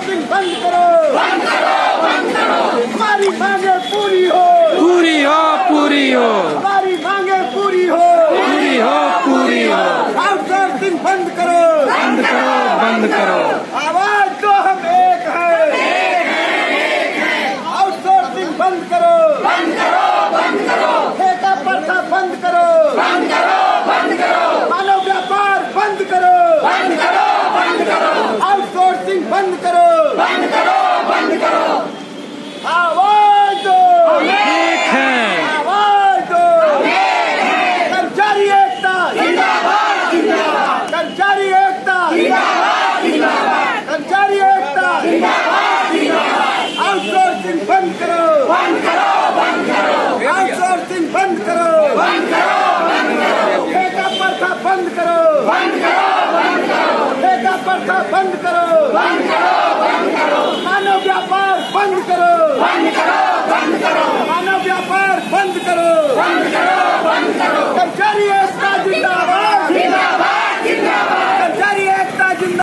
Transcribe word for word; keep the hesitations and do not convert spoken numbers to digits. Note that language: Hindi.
आउटसोर्सिंग बंद करो, बंद करो, बंद करो। हमारी मांगे पूरी हो, पूरी हो, पूरी हो, हमारी मांगे पूरी हो, पूरी हो, पूरी हो। आउटसोर्सिंग बंद करो, बंद करो, बंद करो। आवाज दो हम एक है, आउटसोर्सिंग बंद करो, बंद करो, बंद करो। ठेका प्रथा बंद करो, बंद करो, बंद करो। मानव व्यापार बंद करो, बंद करो, बंद करो। आउटसोर्सिंग बंद करो, बंद करो, बंद करो। आवाज दो एक है, आवाज दो कर्मचारी एकता जिंदाबाद, जिंदाबाद। कर्मचारी एकता जिंदाबाद, जिंदाबाद। कर्मचारी एकता जिंदाबाद, जिंदाबाद। आउटसोर्सिंग बंद करो, बंद करो, बंद करो। आउटसोर्सिंग बंद करो, बंद करो, बंद करो। ठेका प्रथा बंद करो, बंद करो, बंद करो। ठेका प्रथा बंद करो, बंद करो, बंद करो। मानव व्यापार बंद करो, बंद करो, बंद करो। मानव व्यापार बंद करो, बंद करो।